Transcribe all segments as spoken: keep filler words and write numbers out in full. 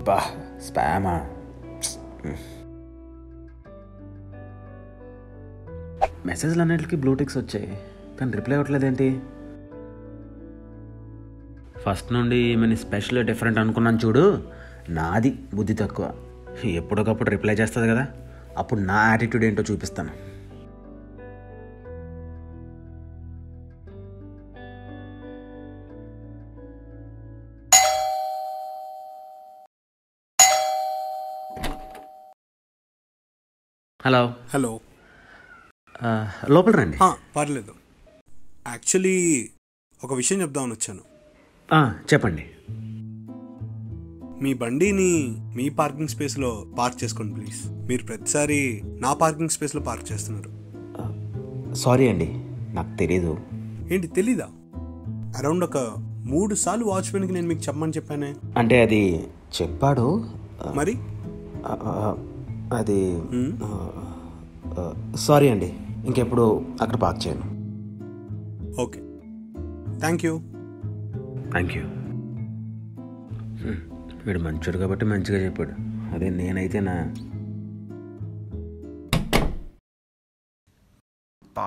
బా స్పామా. మెసేజ్లు అన్నిటికీ బ్లూటిక్స్ వచ్చాయి కానీ రిప్లై అవ్వట్లేదేంటి? ఫస్ట్ నుండి ఈమెని స్పెషల్ డిఫరెంట్ అనుకున్నాను చూడు, నాది బుద్ధి తక్కువ. ఎప్పటికప్పుడు రిప్లై చేస్తుంది కదా, అప్పుడు నా యాటిట్యూడ్ ఏంటో చూపిస్తాను. హలో హలో లోపల రండి. పర్లేదు. యాక్చువల్లీ ఒక విషయం చెప్దామని వచ్చాను. చెప్పండి. మీ బండిని మీ పార్కింగ్ స్పేస్లో పార్క్ చేసుకోండి ప్లీజ్. మీరు ప్రతిసారి నా పార్కింగ్ స్పేస్లో పార్క్ చేస్తున్నారు. సారీ అండి, నాకు తెలీదు. ఏంటి తెలీదా? అరౌండ్ ఒక మూడు సార్లు వాచ్మెన్కి నేను మీకు చెప్పమని చెప్పానే. అంటే అది చెప్పాడు మరి. అది సారీ అండి, ఇంకెప్పుడు అక్కడ పార్క్ చేయను. Okay, thank you. Thank you. వీడు మంచోడు కాబట్టి మంచిగా చెప్పాడు. అదే నేనైతే నా పా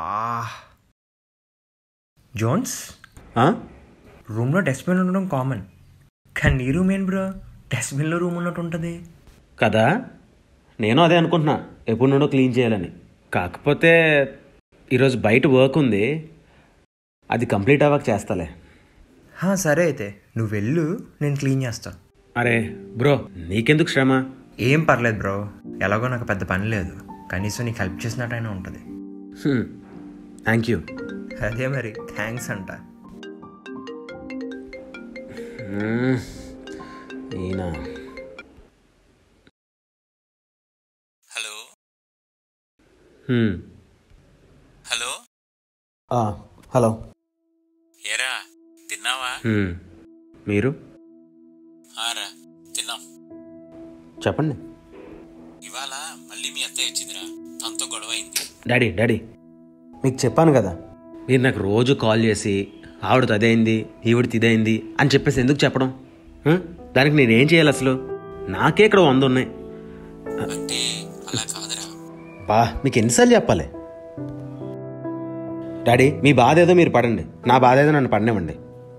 జోన్స్ ఆ? రూమ్లో డస్ట్బిన్ ఉండడం కామన్, కానీ నీ రూమ్ ఏంటి బ్రో, డస్ట్బిన్లో రూమ్ ఉన్నట్టు ఉంటుంది కదా. నేను అదే అనుకుంటున్నా, ఎప్పుడు నుండో క్లీన్ చేయాలని. కాకపోతే ఈరోజు బయట వర్క్ ఉంది, అది కంప్లీట్ అవ్వక చేస్తాలే. సరే అయితే నువ్వు వెళ్ళు, నేను క్లీన్ చేస్తాను. అరే బ్రో, నీకెందుకు శ్రమ? ఏం పర్లేదు బ్రో, ఎలాగో నాకు పెద్ద పని లేదు, కనీసం నీకు హెల్ప్ చేసినట్టయినా ఉంటుంది. Thank you. అదే మరి థ్యాంక్స్ అంట. ఈయన హలో హలో హలో. ఏరా తిన్నావా? మీరు? ఆరా తిన్నాం. చెప్పండి. ఇవాళ మళ్ళీ మీ అత్తయ్య వచ్చిందిరా, తనతో గొడవ అయింది. డాడీ డాడీ మీకు చెప్పాను కదా, మీరు నాకు రోజు కాల్ చేసి ఆవిడతో అదైంది ఈవిడితో ఇదైంది అని చెప్పేసి ఎందుకు చెప్పడం? దానికి నేనేం చేయాలి అసలు? నాకే ఇక్కడ వంద ఉన్నాయి. అంటే అలా కాదురా. బా మీకు ఎన్నిసార్లు చెప్పాలి? డాడీ మీ బాధ ఏదో మీరు పడండి, నా బాధ ఏదో నన్ను పడనివ్వండి.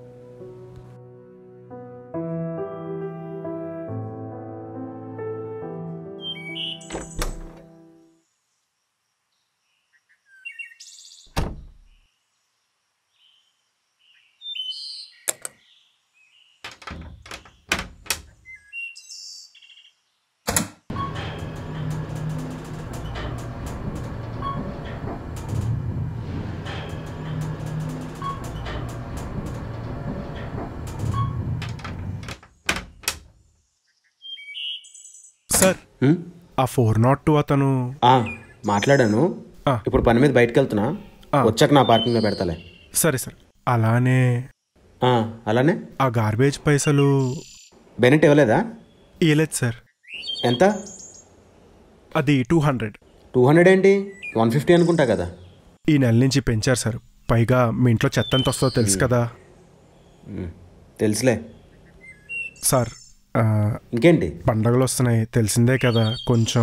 సార్, ఆ ఫోర్ నాట్ టూ అతను మాట్లాడాను. ఇప్పుడు పని మీద బయటకు వెళ్తున్నా, వచ్చాక నా పార్కింగ్లో పెడతాలే. సరే సార్. అలానే అలానే ఆ గార్బేజ్ పైసలు బెనెట్ ఇవ్వలేదా? ఇవ్వలేదు సార్. ఎంత? అది టూ హండ్రెడ్. టూ హండ్రెడ్ ఏంటి, వన్ ఫిఫ్టీ అనుకుంటా కదా. ఈ నెల నుంచి పెంచారు సార్. పైగా మీ ఇంట్లో చెత్త ఎంత వస్తుందో తెలుసు కదా. తెలుసులే సార్. ఇంకేంటి, పండగలు వస్తున్నాయి తెలిసిందే కదా, కొంచెం.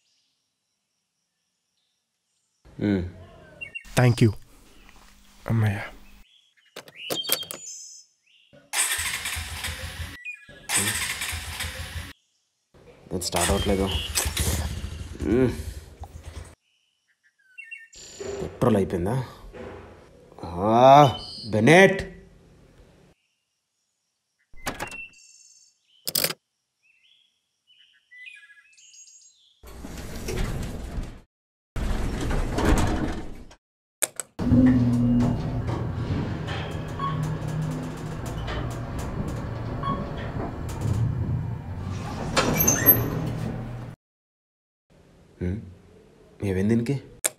థ్యాంక్ యూ అమ్మయ్య. స్టార్ట్ అవ్వట్లేదు. పెట్రోల్ అయిపోయిందా? బెనెట్ ఏమైంది దీనికి?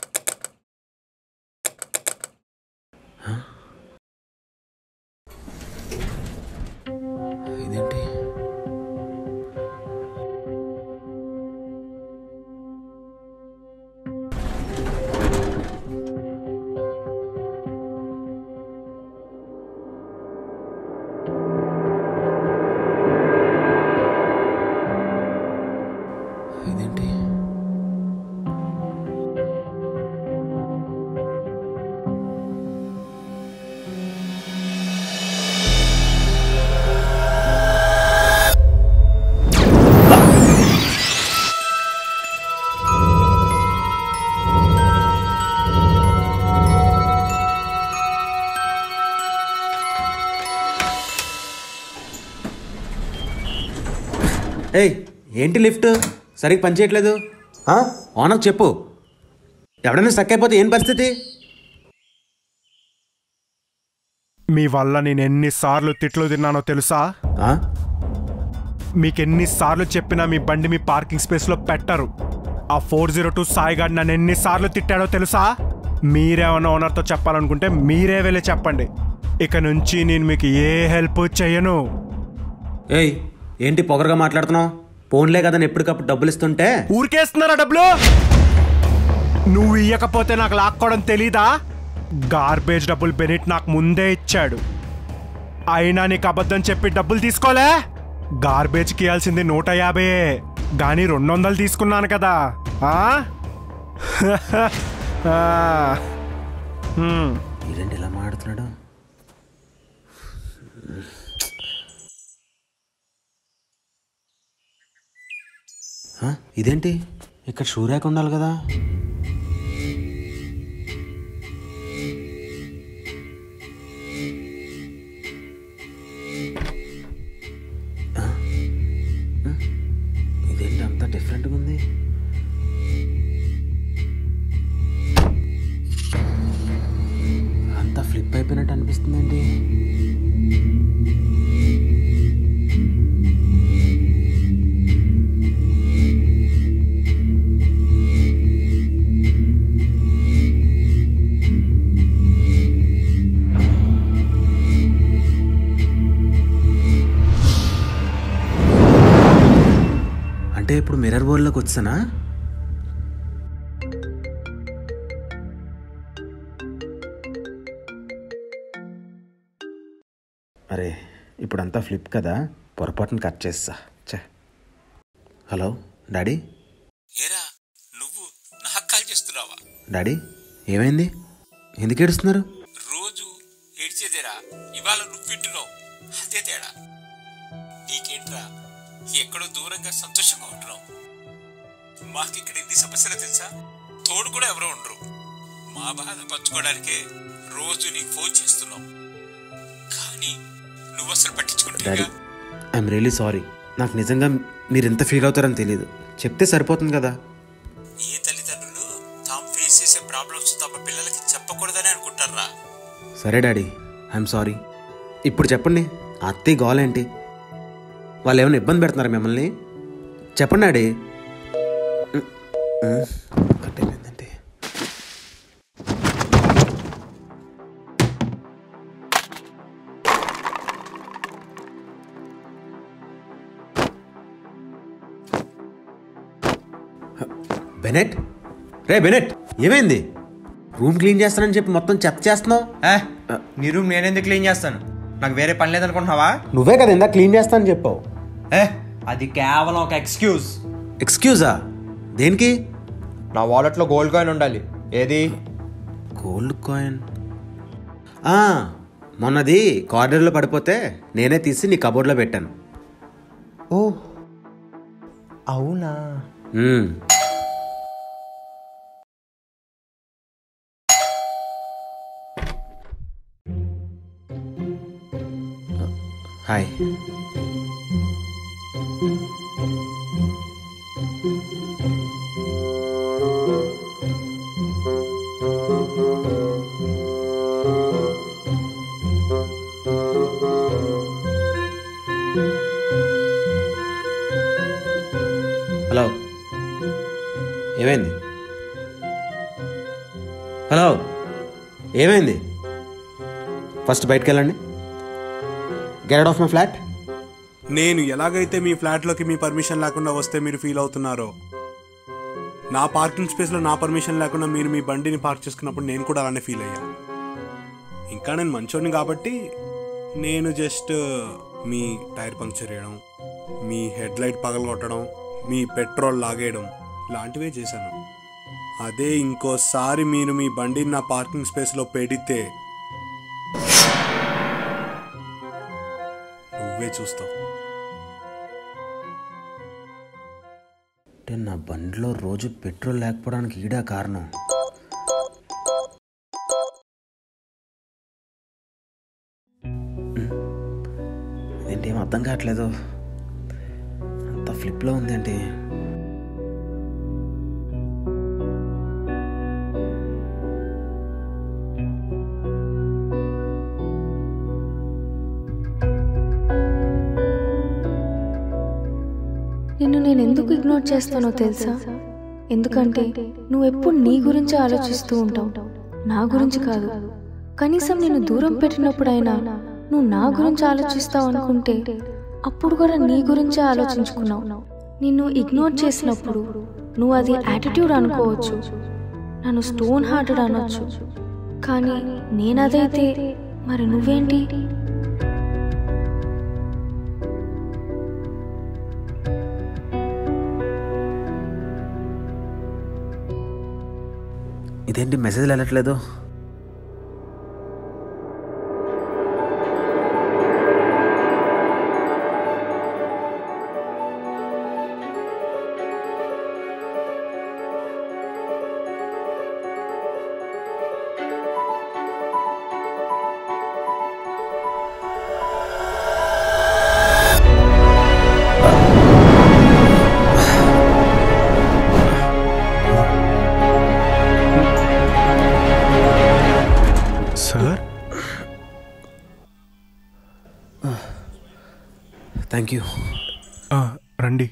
ఇదేంటి? ఏయ్ ఏంటి లిఫ్ట్ సరిగ్గా పనిచేయట్లేదు? ఓనర్ చెప్పు, ఎవడైనా స్టక్ అయిపోతే ఏం పరిస్థితి? మీ వల్ల నేను ఎన్నిసార్లు తిట్లు తిన్నానో తెలుసా? మీకు ఎన్నిసార్లు చెప్పినా మీ బండి మీ పార్కింగ్ స్పేస్లో పెట్టరు. ఆ ఫోర్ జీరో టూ సాయిగాడు నన్ను ఎన్నిసార్లు తిట్టాడో తెలుసా? మీరేమన్నా ఓనర్తో చెప్పాలనుకుంటే మీరే వెళ్ళి చెప్పండి. ఇక నుంచి నేను మీకు ఏ హెల్ప్ చేయను. ఏయ్ ఏంటి పొగరుగా మాట్లాడుతున్నావు? ఫోన్లే కదా ఎప్పటికప్పుడు డబ్బులు ఇస్తుంటే ఊరికేస్తున్నారా డబ్బులు? నువ్వు ఇయ్యకపోతే నాకు లాక్కోవడం తెలీదా? గార్బేజ్ డబ్బులు బెనిట్ నాకు ముందే ఇచ్చాడు. అయినా నీకు అబద్ధం చెప్పి డబ్బులు తీసుకోలే. గార్బేజ్కి ఇవ్వాల్సింది నూట యాభై, కానీ రెండు వందలు తీసుకున్నాను కదా. ఇదేంటి ఇలా మాడుతున్నాడు? ఇదేంటి ఇక్కడ షూ ర్యాక్ ఉండాలి కదా? ఇదేంటి అంత డిఫరెంట్గా ఉంది? అంతా ఫ్లిప్ అయిపోయినట్టు అనిపిస్తుందండి. అంటే ఇప్పుడు మిర్రర్ బోర్డ్లోకి వచ్చానా? అరే ఇప్పుడంతా ఫ్లిప్ కదా, పొరపాటును కట్ చేస్తా. చే హలో డాడీ. ఏరా నువ్వు నాకు కాల్ చేస్తున్నావా? డాడీ ఏమైంది? ఎందుకు ఏడుస్తున్నారు? రోజు ఏడ్చేదేరా, ఇవాళ నువ్వు వింటున్నావు, అదే తేడా. నీకేంట్రా ఎక్కడో దూరంగా సంతోషంగా ఉంటున్నావు? మాకు ఇక్కడ ఎన్ని సమస్యలు తెలుసా? తోడు కూడా ఎవరో ఉండరు. మా బాధ పంచుకోవడానికే రోజు నీకు ఫోన్ చేస్తున్నాం, కానీ నువ్వు అసలు పట్టించుకుంటా. Daddy I'm really sorry. నాకు నిజంగా మీరు ఎంత ఫీల్ అవుతారని తెలియదు. చెప్తే సరిపోతుంది కదా. ఏ తల్లిదండ్రులు తాము ఫేస్ చేసే ప్రాబ్లమ్స్ తమ పిల్లలకి చెప్పకూడదని అనుకుంటారా? సరే డాడీ ఐఎమ్ సారీ. ఇప్పుడు చెప్పండి, అత్తయ్య గోల్ ఏంటి? వాళ్ళు ఏమైనా ఇబ్బంది పెడుతున్నారా మిమ్మల్ని? చెప్పండి డాడీ. కట్టేమైందండి? బెనెట్, రే బెనెట్ ఏమైంది? రూమ్ క్లీన్ చేస్తానని చెప్పి మొత్తం చెత్త చేస్తున్నావు. నీ రూమ్ నేనెందుకు క్లీన్ చేస్తాను? నాకు వేరే పని లేదనుకుంటున్నావా? నువ్వే కదా ఇందా క్లీన్ చేస్తానని చెప్పావు. ఏ అది కేవలం ఒక ఎక్స్క్యూజ్. ఎక్స్క్యూజా? దేనికి? నా వాలెట్లో గోల్డ్ కాయిన్ ఉండాలి. ఏది? Gold coin? మొన్నది కార్నర్లో పడిపోతే నేనే తీసి నీ కబోర్డ్లో పెట్టాను. ఓ అవునా? హాయ్. హలో ఏమైంది? హలో ఏమైంది? ఫస్ట్ బయటకు వెళ్ళండి. Get out of my flat. నేను ఎలాగైతే మీ ఫ్లాట్లోకి మీ పర్మిషన్ లేకుండా వస్తే మీరు ఫీల్ అవుతున్నారో, నా పార్కింగ్ స్పేస్లో నా పర్మిషన్ లేకుండా మీరు మీ బండిని పార్క్ చేసుకున్నప్పుడు నేను కూడా అలానే ఫీల్ అయ్యా. ఇంకా నేను మంచోడిని కాబట్టి నేను జస్ట్ మీ టైర్ పంక్చర్ చేయడం, మీ హెడ్ లైట్ పగలగొట్టడం, మీ పెట్రోల్ లాగేయడం లాంటివే చేశాను. అదే ఇంకోసారి మీరు మీ బండిని నా పార్కింగ్ స్పేస్లో పెడితే నువ్వే చూస్తావు. అంటే నా బండిలో రోజు పెట్రోల్ లేకపోవడానికి ఈడా కారణం. అదేంటి ఏం అర్థం కావట్లేదు. అంత ఫ్లిప్లో ఉందేంటి? నిన్ను నేను ఎందుకు ఇగ్నోర్ చేస్తానో తెలుసా? ఎందుకంటే నువ్వు ఎప్పుడు నీ గురించి ఆలోచిస్తూ ఉంటావు, నా గురించి కాదు. కనీసం నిన్ను దూరం పెట్టినప్పుడైనా నువ్వు నా గురించి ఆలోచిస్తావు అనుకుంటే అప్పుడు కూడా నీ గురించే ఆలోచించుకున్నావు. నిన్ను ఇగ్నోర్ చేసినప్పుడు నువ్వు అది యాటిట్యూడ్ అనుకోవచ్చు, నన్ను స్టోన్ హార్టెడ్ అనొచ్చు. కానీ నేనదైతే మరి నువ్వేంటి? ఇదేంటి మెసేజ్లు వెళ్ళట్లేదు? Sir thank you. రండి.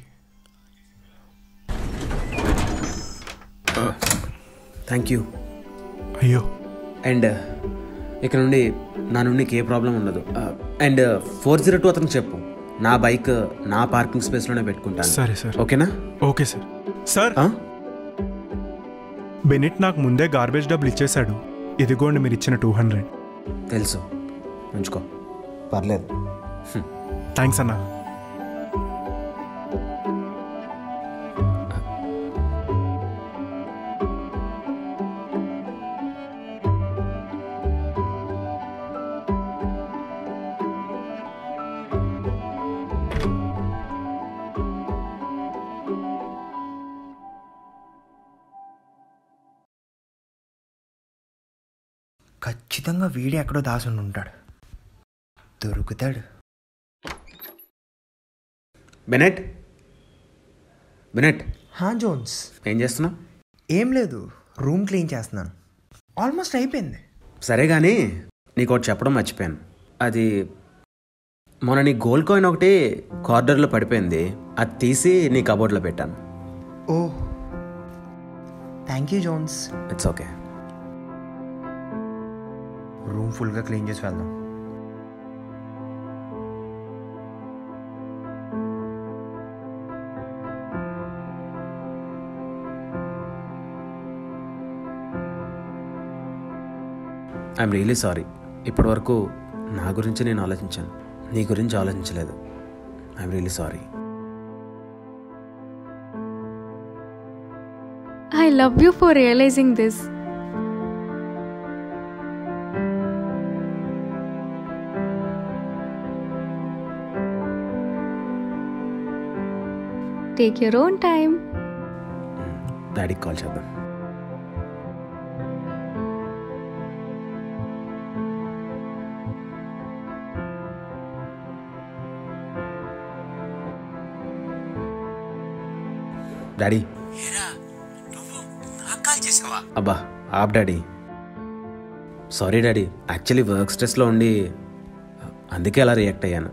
Thank you. అయ్యో. అండ్ ఇక్కడ నుండి నా నుండి నీకు ఏ ప్రాబ్లం ఉండదు. అండ్ ఫోర్ జీరో టూ అతనికి చెప్పు నా బైక్ నా పార్కింగ్ స్పేస్లోనే పెట్టుకుంటాను. సరే సార్. ఓకేనా? Okay sir. సార్, బెనిట్ నాకు ముందే గార్బేజ్ డబ్బులు ఇచ్చేశాడు. ఇదిగోండి మీరు ఇచ్చిన టూ హండ్రెడ్. తెలుసు, ఉంచుకో, పర్లేదు. థ్యాంక్స్ అన్నా. ఖచ్చితంగా వీడి ఎక్కడో దాసుని ఉంటాడు, దొరుకుతాడు. Bennett, Bennett. హా జోన్స్, ఏం చేస్తున్నావు? ఏం లేదు, రూమ్ క్లీన్ చేస్తున్నాను. ఆల్మోస్ట్ అయిపోయింది. సరే కానీ నీకు ఒకటి చెప్పడం మర్చిపోయాను. అది మొన్న నీ గోల్డ్ కాయిన్ ఒకటి కార్డర్లో పడిపోయింది. అది తీసి నీ కబోర్డ్లో పెట్టాను. ఓ thank you Jones. It's okay. Room ఫుల్గా క్లీన్ చేసి వెళ్దాం. I'm really sorry. ఇప్పటి వరకు నా గురించి నేను ఆలోచించాను, నీ గురించి ఆలోచించలేదు. I'm really sorry. I love you for realizing this. Take your own time. డాడీకి కాల్ చేద్దాం. డాడీ. నువ్వు నాకు కాల్ చేసావా? అబ్బా ఆప్ daddy. Sorry daddy, actually work స్ట్రెస్లో ఉండి అందుకే అలా రియాక్ట్ అయ్యాను.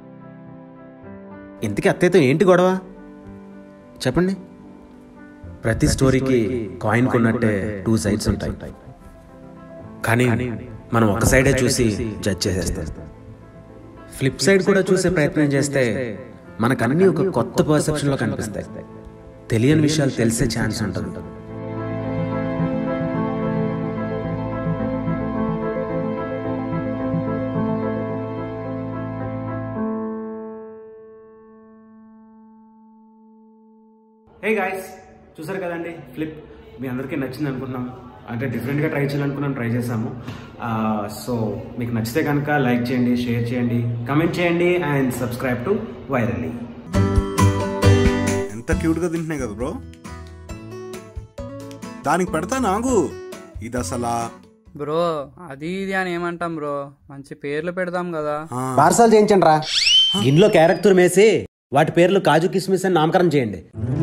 ఇంతకీ అత్తయ్యతో ఏంటి గొడవ చెప్పండి? ప్రతి స్టోరీకి కాయిన్ కొన్నట్టే టూ సైడ్స్ ఉంటాయి, కానీ మనం ఒక సైడే చూసి జడ్జ్ చేసేస్తాం. ఫ్లిప్ సైడ్ కూడా చూసే ప్రయత్నం చేస్తే మనకన్నీ ఒక కొత్త పర్సెప్షన్లో కనిపిస్తాయి. తెలియని విషయాలు తెలిసే ఛాన్స్ ఉంటుంది. హే గాయ్స్, చూసారు కదండి ఫ్లిప్. మీ అందరికీ నచ్చింది అనుకున్నాం. అంటే డిఫరెంట్గా ట్రై చేయాలనుకున్నాం, ట్రై చేసాము. సో మీకు నచ్చితే కనుక లైక్ చేయండి, షేర్ చేయండి, కమెంట్ చేయండి అండ్ సబ్స్క్రైబ్ టు వైరల్లీ. ఎంత క్యూట్గా తింటున్నాయి కదా బ్రో. దానికి పెడతా నాకు ఇది అసలా బ్రో. అది ఇది అని ఏమంటాం బ్రో, మంచి పేర్లు పెడదాం కదా. పార్సల్ చేయించండి రా. గిన్నెలో క్యారెక్టర్ మేసి వాటి పేర్లు కాజు కిస్మిస్ అని నామకరణం చేయండి.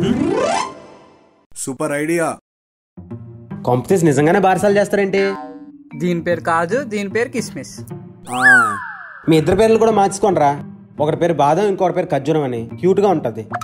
Super idea. కాంపిటీస్ నిజంగానే బారసాలు చేస్తారేంటి? దీని పేరు కాజు, దీని పేరు కిస్మిస్. ఆ, మీ ఇద్దరు పేర్లు కూడా మార్చుకోనరా. ఒకటి పేరు బాదం, ఇంకొకటి పేరు ఖర్జూరం అని. క్యూట్గా ఉంటుంది.